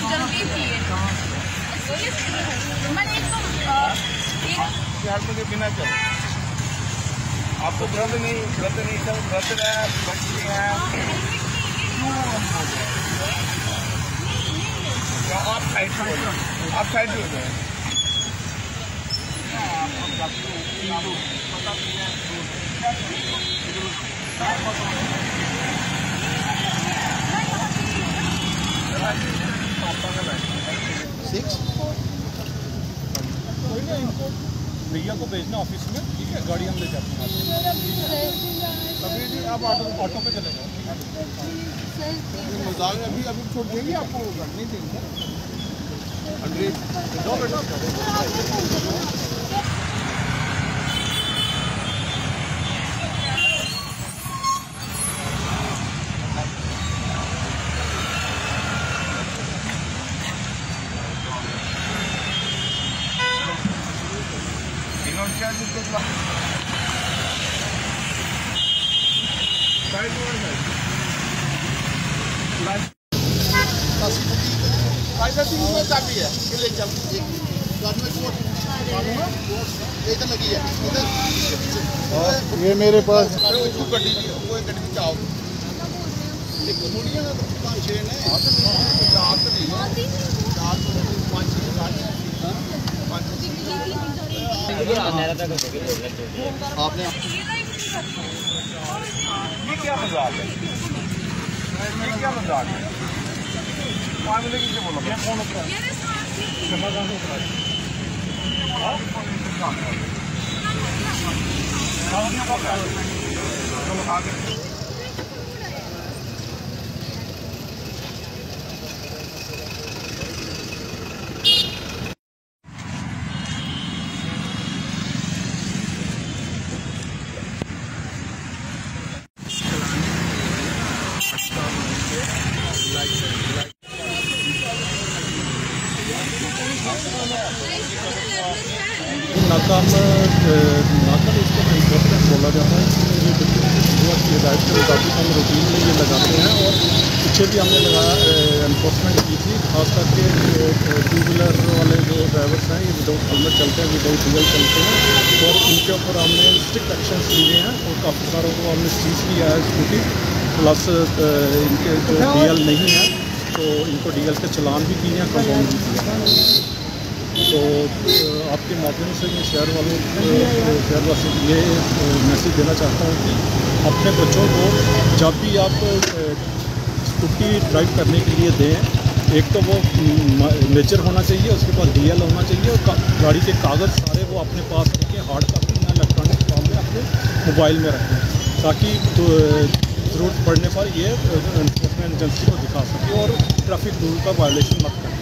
यार मुझे बिना चलो आपको व्रत नहीं सब व्रत है बच्चे हैं आप साइड हो जाए भैया को भेजना ऑफिस में, ठीक है, गाड़ी हम ले जाते हैं। अभी भी आप ऑटो पे चले जाओ। मजाक अभी छोड़ देंगे आपको, नहीं देंगे जाओ बेटा। लगी है ये मेरे पास आपने ये क्या मजाक है, ये क्या मजाक है? मामले किसे बोलो मैं फोन उठा नाकाम इसको इम्पोर्टेंट बोला जाता है। ये की हिदायत के मुताबिक हम रूटीन में ये लगाते हैं और पीछे भी हमने लगाया एनफोर्समेंट की थी, खास करके टू व्हीलर वाले जो ड्राइवर्स हैं ये विदाउट हेलमेट चलते हैं, विदाउट डीजल चलते हैं और उनके ऊपर हमने स्ट्रिक्ट एक्शन लिए हैं और काफ़ी सारों को हमने सीज किया है स्कूटी, प्लस इनके जो DL नहीं है तो इनको DL के चलान भी किए हैं, कंपाउंड भी किया है। तो आपके माध्यम से मैं शहरवासियों को ये मैसेज देना चाहता हूँ कि अपने बच्चों को जब भी आप स्कूटी ड्राइव करने के लिए दें, एक तो वो नेचर होना चाहिए, उसके बाद DL होना चाहिए और गाड़ी के कागज़ सारे वो अपने पास रखें, हार्ड कॉपी या इलेक्ट्रॉनिक फॉर्म में अपने मोबाइल में रखें, ताकि तो ज़रूरत पड़ने पर ये एनफोर्समेंट एजेंसी को दिखा सके और ट्रैफिक रूल का वायलेशन मत करें।